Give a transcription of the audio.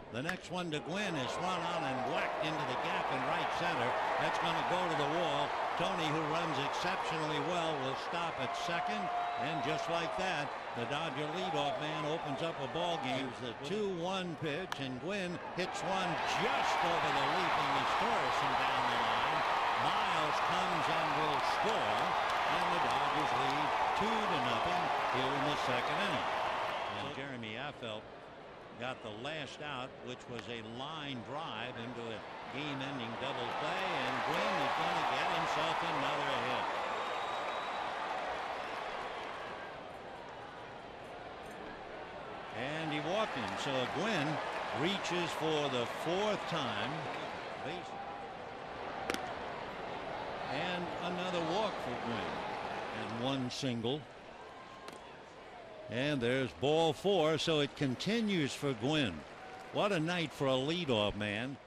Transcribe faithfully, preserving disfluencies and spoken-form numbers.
The next one to Gwynn is swung on and whacked into the gap in right center. That's going to go to the wall. Tony, who runs exceptionally well, will stop at second. And just like that, the Dodger leadoff man opens up a ball game. The two one pitch, and Gwynn hits one just over the leaping Torreson down the line. Miles comes and will score, and the Dodgers lead two to nothing here in the second inning. And Jeremy Affeldt got the last out, which was a line drive into a game-ending double play, and Gwynn is going to get himself another hit. And he walked him, so Gwynn reaches for the fourth time. And another walk for Gwynn, and one single. And there's ball four, so it continues for Gwynn. What a night for a leadoff man.